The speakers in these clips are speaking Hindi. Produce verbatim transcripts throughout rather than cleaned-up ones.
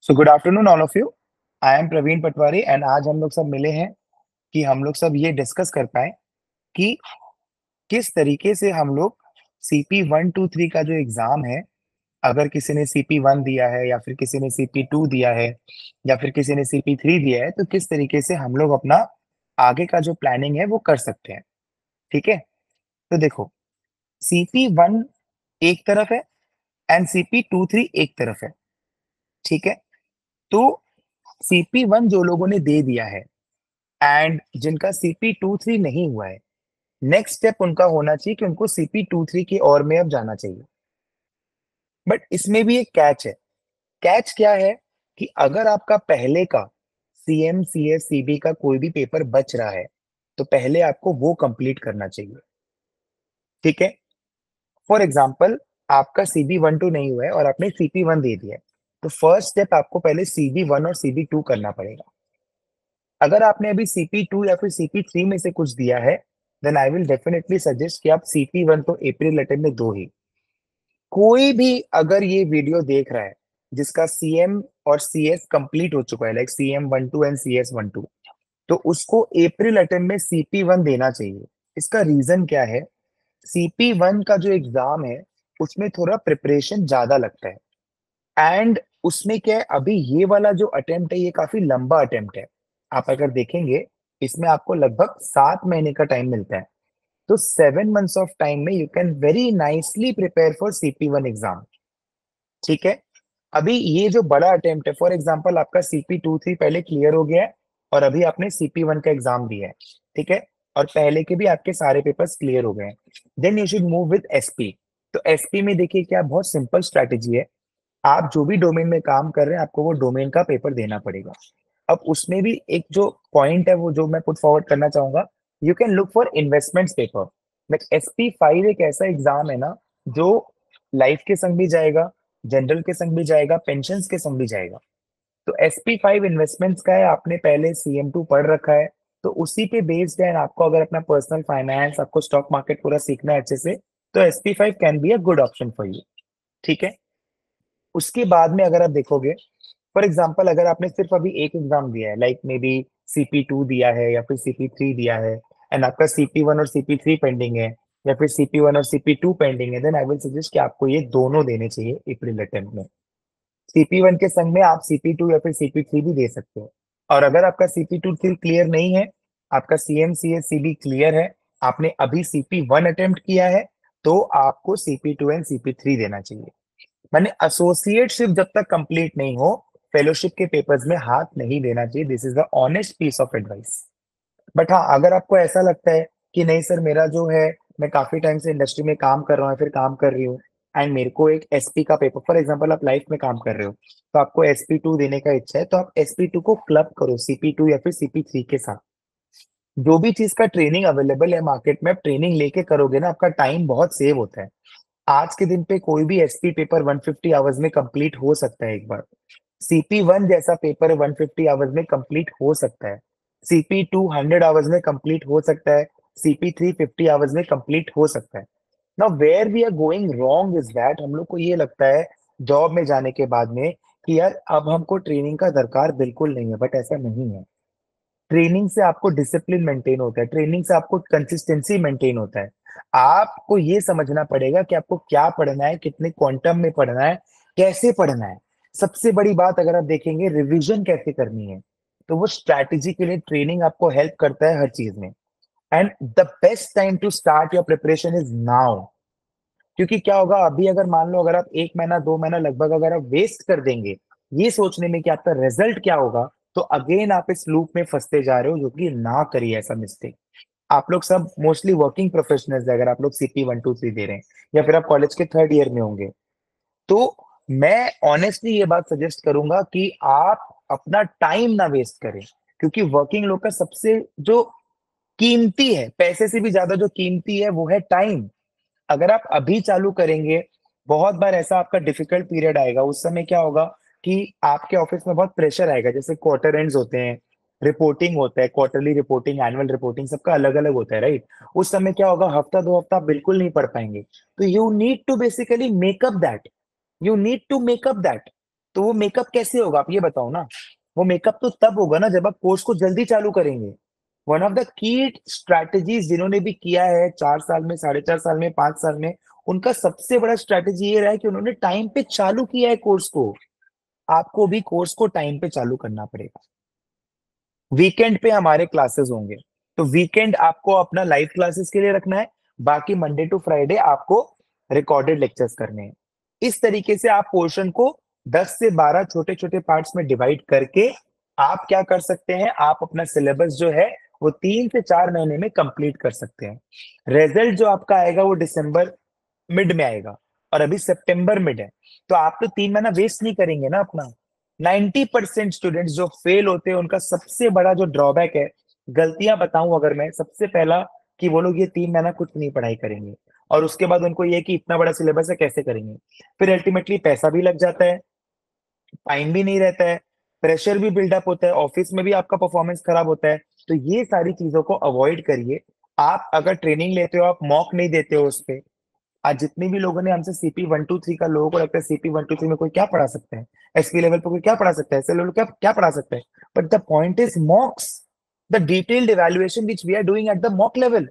So good afternoon all of you. I am Praveen Patwari and आज हम लोग सब मिले हैं कि हम लोग सब ये डिस्कस कर पाए कि किस तरीके से हम लोग सीपी वन टू थ्री का जो एग्जाम है, अगर किसी ने सीपी वन दिया है या फिर किसी ने सीपी टू दिया है या फिर किसी ने सीपी थ्री दिया है, तो किस तरीके से हम लोग अपना आगे का जो प्लानिंग है वो कर सकते हैं। ठीक है, तो देखो, सीपी वन एक तरफ है एंड सीपी टू थ्री एक तरफ है। ठीक है, तो सीपी वन जो लोगों ने दे दिया है एंड जिनका सीपी टू थ्री नहीं हुआ है, नेक्स्ट स्टेप उनका होना चाहिए कि उनको सीपी टू थ्री की ओर में अब जाना चाहिए। बट इसमें भी एक कैच है। कैच क्या है कि अगर आपका पहले का सीएम सीएस सीबी का कोई भी पेपर बच रहा है, तो पहले आपको वो कंप्लीट करना चाहिए। ठीक है, फॉर एग्जाम्पल, आपका सीबी वन टू नहीं हुआ है और आपने सीपी वन दे दिया है, तो फर्स्ट स्टेप आपको पहले सीबी वन और सीबी टू करना पड़ेगा। अगर आपने अभी सीपी टू या फिर सीपी थ्री में से कुछ दिया है, then I will definitely suggest कि आप सीपी वन तो अप्रैल अटेम्प्ट में दो ही। कोई भी अगर ये वीडियो देख रहा है जिसका सीएम और सीएस कंप्लीट हो चुका है, like CM one two and CS one two, तो उसको अप्रैल अटेम्प्ट में सीपी वन देना चाहिए। इसका रीजन क्या है? सीपी वन का जो एग्जाम है उसमें थोड़ा प्रिपरेशन ज्यादा लगता है एंड उसमें क्या है, अभी ये वाला जो अटेम्प्ट है ये काफी लंबा अटेम्प्ट है। आप अगर देखेंगे, इसमें आपको लगभग सात महीने का टाइम मिलता है। तो सेवन मंथ्स ऑफ टाइम में you can very nicely prepare for CP one exam. ठीक है, अभी ये जो बड़ा अटेम्प्ट है, फॉर एग्जाम्पल आपका सीपी टू थ्री पहले क्लियर हो गया है और अभी आपने सीपी वन का एग्जाम दिया है। ठीक है, और पहले के भी आपके सारे पेपर्स क्लियर हो गए हैं, then you should move with SP. तो एसपी में देखिए क्या बहुत सिंपल स्ट्रैटेजी है। आप जो भी डोमेन में काम कर रहे हैं, आपको वो डोमेन का पेपर देना पड़ेगा। अब उसमें भी एक जो पॉइंट है वो जो मैं पुट फॉरवर्ड करना चाहूंगा, you can look for investments paper. Like S P five एक ऐसा एग्जाम है ना जो लाइफ के संग भी जाएगा, जनरल के संग भी जाएगा, पेंशन के संग भी जाएगा। तो एस पी फाइव इन्वेस्टमेंट्स का है, आपने पहले सी एम टू पढ़ रखा है, तो उसी पे बेस्ड है। आपको अगर अपना पर्सनल फाइनेंस, आपको स्टॉक मार्केट पूरा सीखना है अच्छे से, तो S P five can be a good option for you. ठीक है, उसके बाद में अगर आप देखोगे, फॉर एग्जाम्पल अगर आपने सिर्फ अभी एक एग्जाम दिया है, like maybe CP two दिया है या फिर सीपी थ्री दिया है एंड आपका सीपी वन और सीपी थ्री पेंडिंग है या फिर सीपी वन और सीपी टू पेंडिंग है, देन आई विल सजेस्ट कि आपको ये दोनों देने चाहिए अप्रैल अटेम्प्ट में। सीपी वन के संग में आप सीपी टू या फिर सीपी थ्री भी दे सकते हो। और अगर आपका सीपी टू थ्री क्लियर नहीं है, आपका सीएम सीएस सीबी क्लियर है, आपने अभी सीपी वन अटेम्प्ट किया है, तो आपको CP two and CP three देना चाहिए। मैंने एसोसिएटशिप जब तक कंप्लीट नहीं हो, फेलोशिप के पेपर्स में हाथ नहीं देना चाहिए। This is the honest piece of advice. But हाँ, अगर आपको ऐसा लगता है कि नहीं सर, मेरा जो है, मैं काफी टाइम से इंडस्ट्री में काम कर रहा हूँ, फिर काम कर रही हूँ एंड मेरे को एक एसपी का पेपर, फॉर एग्जांपल आप लाइफ में काम कर रहे हो, तो आपको एसपी टू देने का इच्छा है, तो आप एसपी टू को क्लब करो सीपी टू या फिर सीपी थ्री के साथ। जो भी चीज का ट्रेनिंग अवेलेबल है मार्केट में, आप ट्रेनिंग लेके करोगे ना, आपका टाइम बहुत सेव होता है। आज के दिन पे कोई भी SP paper one fifty hours में कंप्लीट हो सकता है एक बार। सीपी वन जैसा पेपर वन फिफ्टी आवर्स में कंप्लीट हो सकता है। सीपी टू हंड्रेड आवर्स में कंप्लीट हो सकता है। सीपी थ्री फिफ्टी आवर्स में कंप्लीट हो सकता है। Now where we are going wrong is that, हम लोग को ये लगता है जॉब में जाने के बाद में कि यार अब हमको ट्रेनिंग का दरकार बिल्कुल नहीं है, बट ऐसा नहीं है। ट्रेनिंग से आपको डिसिप्लिन मेंटेन होता है, ट्रेनिंग से आपको कंसिस्टेंसी मेंटेन होता है। आपको ये समझना पड़ेगा कि आपको क्या पढ़ना है, कितने क्वांटम में पढ़ना है, कैसे पढ़ना है। सबसे बड़ी बात अगर आप देखेंगे, रिवीजन कैसे करनी है, तो वो स्ट्रैटेजी के लिए ट्रेनिंग आपको हेल्प करता है हर चीज में। And the best time to start your preparation is now. क्योंकि क्या होगा, अभी अगर मान लो अगर आप एक महीना दो महीना लगभग अगर आप वेस्ट कर देंगे ये सोचने में कि आपका रिजल्ट क्या होगा, तो अगेन आप इस लूप में फंसते जा रहे हो, जो कि ना करिए ऐसा मिस्टेक। आप लोग सब मोस्टली वर्किंग प्रोफेशनल्स है, अगर आप लोग सीपी वन टू थ्री दे रहे हैं या फिर आप कॉलेज के थर्ड ईयर में होंगे, तो मैं ऑनेस्टली ये बात सजेस्ट करूंगा कि आप अपना टाइम ना वेस्ट करें। क्योंकि वर्किंग लोग का सबसे जो कीमती है, पैसे से भी ज्यादा जो कीमती है, वो है टाइम। अगर आप अभी चालू करेंगे, बहुत बार ऐसा आपका डिफिकल्ट पीरियड आएगा, उस समय क्या होगा कि आपके ऑफिस में बहुत प्रेशर आएगा, जैसे क्वार्टर एंड्स होते हैं, रिपोर्टिंग होता है, क्वार्टरली रिपोर्टिंग, एनुअल रिपोर्टिंग, सबका अलग अलग होता है, राइट? उस समय क्या होगा, हफ्ता दो हफ्ता आप बिल्कुल नहीं पढ़ पाएंगे। तो you need to basically make up that, you need to make up that. तो वो मेकअप कैसे होगा आप ये बताओ ना। वो मेकअप तो तब होगा ना जब आप कोर्स को जल्दी चालू करेंगे। One of the key strategies जिन्होंने भी किया है चार साल में, साढ़े चार साल में, पांच साल में, उनका सबसे बड़ा स्ट्रैटेजी ये रहा है कि उन्होंने टाइम पे चालू किया है कोर्स को। आपको भी कोर्स को टाइम पे चालू करना पड़ेगा। वीकेंड पे हमारे क्लासेस होंगे, तो वीकेंड आपको अपना लाइव क्लासेस के लिए रखना है। बाकी मंडे टू फ्राइडे आपको रिकॉर्डेड लेक्चर्स करने हैं। इस तरीके से आप पोर्शन को दस से बारह छोटे छोटे पार्ट्स में डिवाइड करके आप क्या कर सकते हैं, आप अपना सिलेबस जो है वो तीन से चार महीने में कंप्लीट कर सकते हैं। रिजल्ट जो आपका आएगा वो दिसंबर मिड में आएगा, और अभी सितंबर मिड है, तो आप तो तीन महीना वेस्ट नहीं करेंगे ना अपना। नाइन्टी परसेंट स्टूडेंट्स जो फेल होते हैं उनका सबसे बड़ा जो ड्रॉबैक है, गलतियां बताऊं अगर मैं, सबसे पहला कि वो लोग ये तीन महीना कुछ नहीं पढ़ाई करेंगे, और उसके बाद उनको ये कि इतना बड़ा सिलेबस है कैसे करेंगे। फिर अल्टीमेटली पैसा भी लग जाता है, टाइम भी नहीं रहता है, प्रेशर भी बिल्डअप होता है, ऑफिस में भी आपका परफॉर्मेंस खराब होता है। तो ये सारी चीजों को अवॉइड करिए। आप अगर ट्रेनिंग लेते हो, आप मॉक नहीं देते हो उस पे। आज जितने भी लोगों ने हमसे सीपी वन टू थ्री का, लोगों को लगता है सीपी वन टू थ्री में कोई क्या पढ़ा सकता है, एसपी लेवल पर कोई क्या पढ़ा सकता है, ऐसे लेवल क्या क्या पढ़ा सकता है। But the point is mocks, the detailed evaluation which we are doing at the mock level.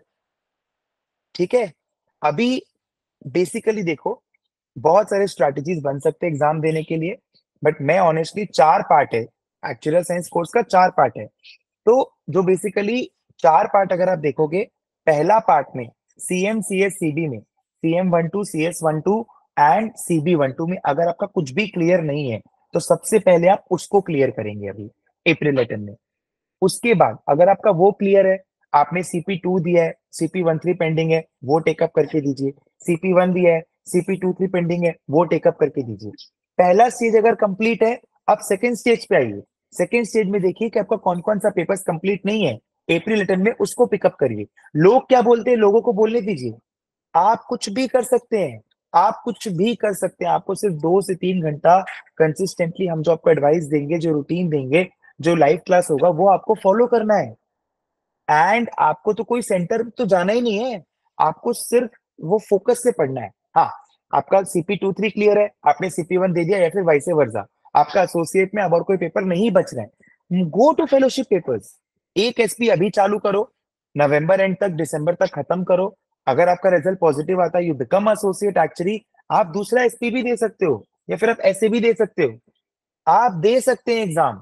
ठीक है। अभी बेसिकली देखो, बहुत सारे स्ट्रैटेजीज बन सकते हैं एग्जाम देने के लिए, बट मैं ऑनेस्टली, चार पार्ट है एक्चुअल साइंस कोर्स का, चार पार्ट है। तो जो बेसिकली चार पार्ट अगर आप देखोगे, पहला पार्ट में C M C S C B में, C M one two, C S one two and C B one two में अगर आपका कुछ भी क्लियर नहीं है, तो सबसे पहले आप उसको क्लियर करेंगे अभी अप्रैल रिटर्न में। उसके बाद अगर आपका वो क्लियर है, आपने सीपी टू दिया है, सीपी वन थ्री पेंडिंग है, वो टेकअप करके दीजिए। सीपी वन दिया है, सीपी टू थ्री पेंडिंग है, वो टेकअप करके दीजिए। पहला स्टेज अगर कंप्लीट है, अब सेकंड स्टेज पे आइए। सेकंड स्टेज में देखिए कि आपका कौन कौन सा पेपर्स कंप्लीट नहीं है अप्रैल रिटर्न में, उसको पिकअप करिए। लोग क्या बोलते हैं, लोगों को बोलने दीजिए। आप कुछ भी कर सकते हैं, आप कुछ भी कर सकते हैं। आपको सिर्फ दो से तीन घंटा कंसिस्टेंटली हम जो आपको एडवाइस देंगे, जो रूटीन देंगे, जो लाइव क्लास होगा, वो आपको फॉलो करना है। एंड आपको तो कोई सेंटर तो जाना ही नहीं है, आपको सिर्फ वो फोकस से पढ़ना है। हाँ, आपका सीपी टू थ्री क्लियर है, आपने सीपी वन दे दिया, या फिर वाइसे वर्सा, आपका एसोसिएट में अब और कोई पेपर नहीं बच रहा है, गो टू फेलोशिप पेपर्स। एक एसपी अभी चालू करो, नवंबर एंड तक, दिसंबर तक खत्म करो। अगर आपका रिजल्ट पॉजिटिव आता है, यू बिकम एसोसिएट एक्चुअली, आप दूसरा एसपी भी दे सकते हो, या फिर आप ऐसे भी दे सकते हो, आप दे सकते हैं एग्जाम।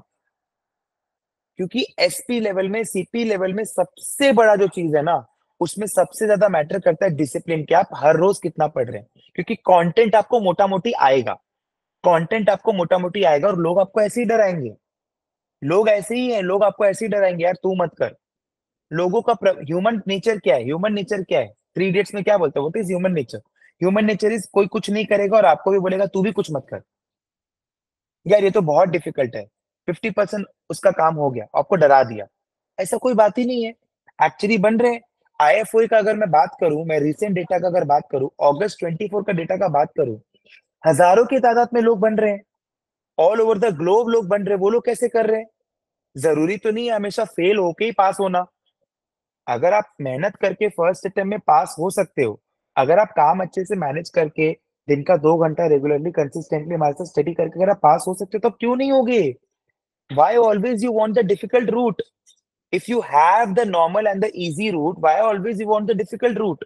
क्योंकि एसपी लेवल में, सीपी लेवल में सबसे बड़ा जो चीज है ना, उसमें सबसे ज्यादा मैटर करता है डिसिप्लिन, कि आप हर रोज कितना पढ़ रहे हैं। क्योंकि कंटेंट आपको मोटा मोटी आएगा, कंटेंट आपको मोटा मोटी आएगा, और लोग आपको ऐसे ही डराएंगे। लोग ऐसे ही हैं, लोग आपको ऐसे ही डराएंगे, यार तू मत कर। लोगों का ह्यूमन नेचर क्या है, ह्यूमन नेचर क्या है, थ्री इडियट्स में क्या बोलते हैं, what is human nature. Human nature is, कोई कुछ नहीं करेगा और आपको भी बोलेगा तू भी कुछ मत कर। यार ये तो बहुत डिफिकल्ट है, फिफ्टी परसेंट उसका काम हो गया, आपको डरा दिया। ऐसा कोई बात ही नहीं है, एक्चुअली बन रहे हैं। आईएफओ का अगर मैं बात करूं, मैं रिसेंट डेटा का अगर बात करूं, अगस्त ट्वेंटी फोर का डेटा का बात करूं, हजारों की तादाद में लोग बन रहे हैं, ऑल ओवर द ग्लोब लोग बन रहे हैं। वो लोग कैसे कर रहे हैं? जरूरी तो नहीं है हमेशा फेल होके ही पास होना। अगर आप मेहनत करके फर्स्ट अटेम्प्ट में पास हो सकते हो, अगर आप काम अच्छे से मैनेज करके दिन का दो घंटा रेगुलरली कंसिस्टेंटली हमारे साथ स्टडी करके अगर आप पास हो सकते हो, तो क्यों नहीं होगे? Why always you want the difficult route? If you have the normal and the easy route, why always you want the difficult route?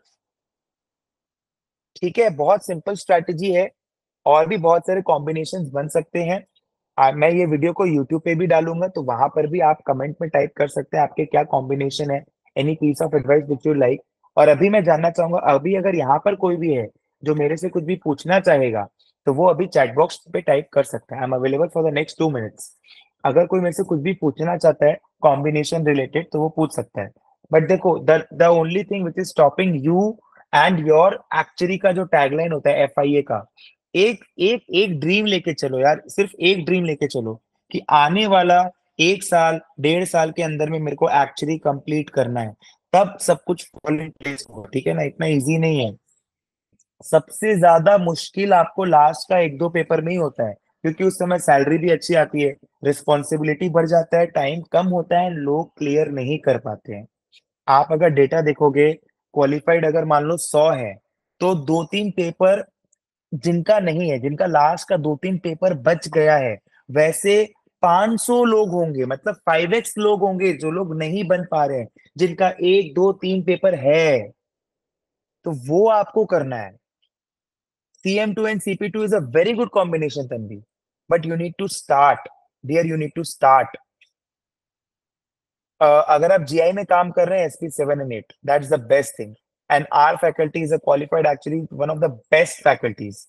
ठीक है, बहुत सिंपल स्ट्रैटेजी है, और भी बहुत सारे कॉम्बिनेशन बन सकते हैं। आ, मैं ये वीडियो को यूट्यूब पे भी डालूंगा, तो वहां पर भी आप कमेंट में टाइप कर सकते हैं आपके क्या कॉम्बिनेशन है, any piece of advice which you like. और अभी मैं जानना चाहूंगा, अभी अगर यहाँ पर कोई भी है जो मेरे से कुछ भी पूछना चाहेगा, तो वो अभी चैट बॉक्स पे टाइप कर सकता है। I am available for the next two minutes. अगर कोई मेरे से कुछ भी पूछना चाहता है कॉम्बिनेशन रिलेटेड, तो वो पूछ सकता है। बट देखो, the the only thing which is stopping you and your actually का जो टैगलाइन होता है एफ आई ए का, एक एक एक ड्रीम लेके चलो यार, सिर्फ एक ड्रीम लेके चलो, कि आने वाला एक साल, डेढ़ साल के अंदर में मेरे को एक्चुअली कंप्लीट करना है, तब सब कुछ फॉल इन प्लेस होगा। ठीक है ना, इतना इजी नहीं है। सबसे ज्यादा मुश्किल आपको लास्ट का एक दो पेपर में ही होता है, क्योंकि उस समय सैलरी भी अच्छी आती है, रिस्पॉन्सिबिलिटी बढ़ जाता है, टाइम कम होता है, लोग क्लियर नहीं कर पाते हैं। आप अगर डेटा देखोगे, क्वालिफाइड अगर मान लो सौ है, तो दो तीन पेपर जिनका नहीं है, जिनका लास्ट का दो तीन पेपर बच गया है, वैसे पाँच सौ लोग होंगे, मतलब फाइव एक्स लोग होंगे जो लोग नहीं बन पा रहे हैं, जिनका एक दो तीन पेपर है। तो वो आपको करना है। C M two and C P two is a very good combination, Tanvi. But you need to start. Dear, you need to start. Uh, अगर आप G I में काम कर रहे हैं, S P seven and eight, that's the best thing. And our faculty is a qualified, actually one of the best faculties.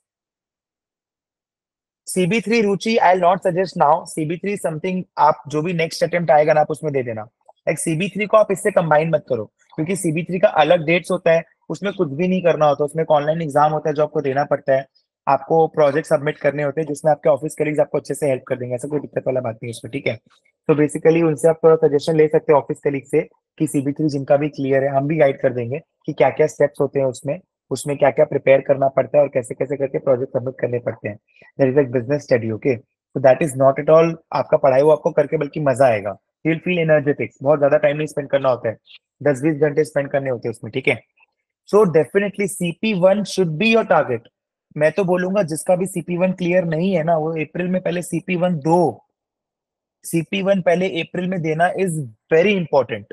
C B three रुचि I will not suggest now. C B three something आप जो भी नेक्स्ट अटेम्प्ट आएगा ना, आप उसमें दे देना। लाइक C B three को आप इससे कंबाइन मत करो, क्योंकि C B three का अलग डेट्स होता है, उसमें कुछ भी नहीं करना होता, उसमें ऑनलाइन एग्जाम होता है जो आपको देना पड़ता है। आपको प्रोजेक्ट सबमिट करने होते हैं जिसमें आपके ऑफिस कलीग्स आपको अच्छे से हेल्प कर देंगे, ऐसा कोई दिक्कत वाला बात नहीं है उसमें, ठीक है। तो बेसिकली उनसे आप थोड़ा सजेशन ले सकते हो ऑफिस कलीग से, कि C B three जिनका भी क्लियर है, हम भी गाइड कर देंगे कि क्या क्या स्टेप्स होते हैं उसमें, उसमें क्या क्या प्रिपेयर करना पड़ता है और कैसे कैसे करके प्रोजेक्ट सबमिट करने पड़ते हैं। That is like business study, okay. So that is not at all आपका पढ़ाई वो आपको करके, बल्कि मजा आएगा। यू विल फील एनर्जेटिक्स, बहुत ज्यादा टाइम नहीं स्पेंड करना होता है, दस बीस घंटे स्पेंड करने होते हैं उसमें, ठीक है। So definitely C P one should be your target. मैं तो बोलूंगा जिसका भी C P one क्लियर नहीं है ना, वो अप्रैल में पहले C P one दो। C P one पहले अप्रैल में देना इज वेरी इंपॉर्टेंट,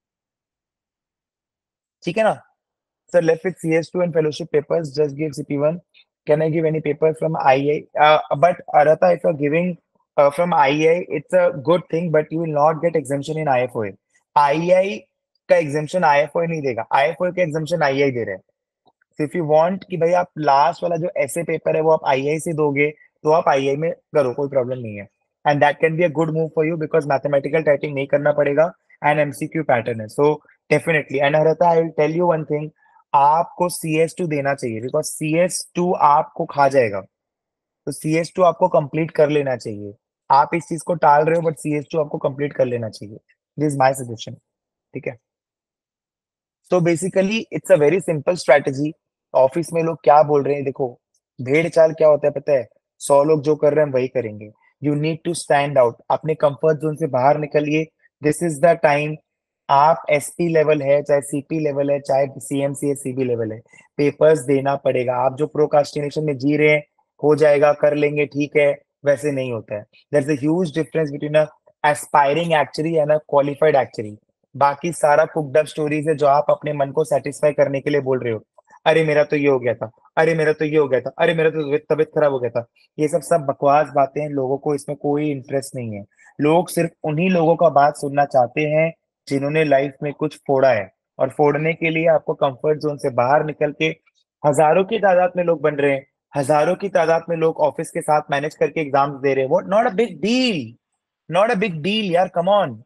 ठीक है ना। Sir, left with C S two and fellowship papers, just give C P one. Can I give any paper from I I? Uh, but Aratha, if you're giving uh, from I I, it's a good thing, but you will not get exemption in I F O A. I I का exemption I F O A नहीं देगा, I F O A का exemption I I दे रहे हैं। So if you want कि भाई आप लास्ट वाला जो ऐसे पेपर है वो आप आई आई से दोगे, तो आप आई आई में करो, कोई प्रॉब्लम नहीं है। And that can be a good move for you, because mathematical typing नहीं करना पड़ेगा एंड एमसीक्यू पैटर्न है, सो डेफिनेटली। एंड हरता, I will tell you one thing, आपको सी एस टू देना चाहिए, बिकॉज सी एस टू आपको खा जाएगा। तो सी एस टू आपको कंप्लीट कर लेना चाहिए। आप इस चीज को टाल रहे हो, बट सी एस टू आपको कंप्लीट कर लेना चाहिए। दिस इज माई सजेशन, ठीक है। तो basically it's a very simple strategy. Office में लोग क्या बोल रहे हैं, देखो, भेड़ चाल क्या होता है पता है, सौ लोग जो कर रहे हैं हम वही करेंगे। You need to stand out, अपने कंफर्ट जोन से बाहर निकलिए। This is the time. आप एसपी लेवल है, चाहे सीपी लेवल है, चाहे सीएमसी है, सीबी लेवल है, पेपर्स देना पड़ेगा। आप जो प्रोकास्टिनेशन में जी रहे हैं, हो जाएगा, कर लेंगे, ठीक है, वैसे नहीं होता है। There is a huge difference between a aspiring actuary and a qualified actuary. बाकी सारा कुकड अप स्टोरीज है जो आप अपने मन को सेटिस्फाई करने के लिए बोल रहे हो। अरे मेरा तो ये हो गया था, अरे मेरा तो ये हो गया था, अरे मेरा तो तबीयत तबीयत खराब हो गया था। ये सब सब बकवास बातें हैं, लोगों को इसमें कोई इंटरेस्ट नहीं है। लोग सिर्फ उन्हीं लोगों का बात सुनना चाहते हैं जिन्होंने लाइफ में कुछ फोड़ा है। और फोड़ने के लिए आपको कंफर्ट जोन से बाहर निकल के, हजारों की तादाद में लोग बन रहे हैं, हजारों की तादाद में लोग ऑफिस के साथ मैनेज करके एग्जाम्स दे रहे हैं। वो not a big deal, not a big deal यार, कम ऑन।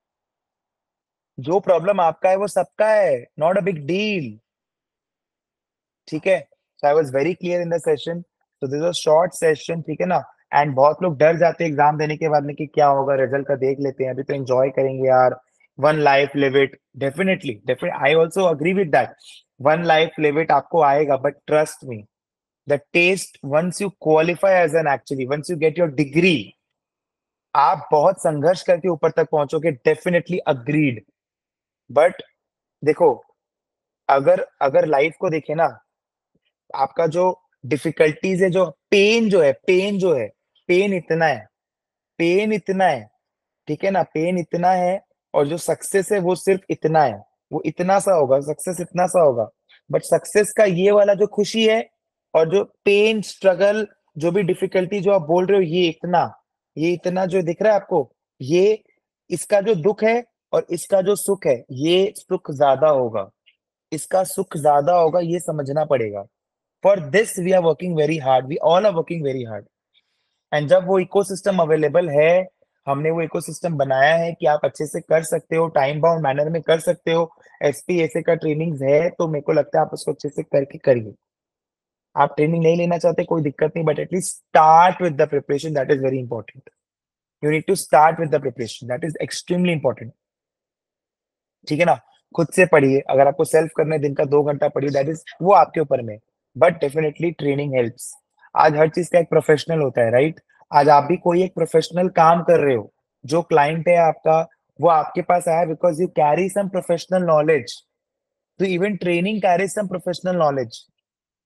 जो प्रॉब्लम आपका है वो सबका है, नॉट अ बिग डील, ठीक है। So I was very clear in the session. So this was short session, ठीक है ना। एंड बहुत लोग डर जाते हैं एग्जाम देने के बाद में कि क्या होगा, रिजल्ट का देख लेते हैं, अभी तो एंजॉय करेंगे यार। One life live it, definitely definite, I also agree with that. One life live it आपको आएगा, but trust me, the test once you qualify as an actually, once you get your degree, आप बहुत संघर्ष करके ऊपर तक पहुंचोगे, डेफिनेटली अग्रीड। बट देखो, अगर अगर लाइफ को देखे ना, आपका जो डिफिकल्टीज है, जो पेन जो है, पेन जो है, पेन इतना है, पेन इतना है, ठीक है ना, पेन इतना है। और जो सक्सेस है वो सिर्फ इतना है, वो इतना सा होगा, सक्सेस इतना सा होगा। बट सक्सेस का ये वाला जो खुशी है, और जो पेन स्ट्रगल, जो भी डिफिकल्टी जो आप बोल रहे हो, ये इतना, ये इतना जो दिख रहा है आपको, ये, इसका जो दुख है और इसका जो सुख है, ये सुख ज्यादा होगा, इसका सुख ज्यादा होगा, ये समझना पड़ेगा। For this we are working very hard, we all are working very hard. And जब वो इकोसिस्टम अवेलेबल है, हमने वो इकोसिस्टम बनाया है कि आप अच्छे से कर सकते हो, टाइम बाउंड मैनर में कर सकते हो, एसपी ऐसे का ट्रेनिंग है, तो मेरे को लगता है आप उसको अच्छे से करके करिए। आप ट्रेनिंग नहीं लेना चाहते, कोई दिक्कत नहीं, but at least start with the preparation, that is very important. You need to start with the preparation, that is extremely important, ठीक है ना। खुद से पढ़िए, अगर आपको सेल्फ करने दिन का दो घंटा पढ़िए, दैट इज वो आपके ऊपर में। But definitely training helps. आज हर चीज का एक प्रोफेशनल होता है, राइट। आज आप भी कोई एक प्रोफेशनल काम कर रहे हो, जो क्लाइंट है आपका, वो आपके पास आया because you carry some professional knowledge. तो even training carry some professional knowledge.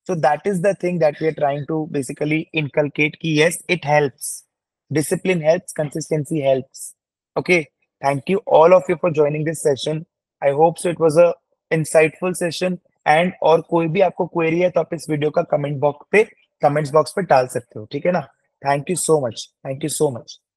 So that is the thing that we are trying to basically inculcate ki yes, it helps. Discipline helps, consistency helps. Okay. Thank you all of you for joining this session. I hope so it was a insightful session. And और कोई भी आपको query है तो आप इस वीडियो का कमेंट बॉक्स पे कमेंट्स बॉक्स पे डाल सकते हो, ठीक है ना? Thank you so much, thank you so much.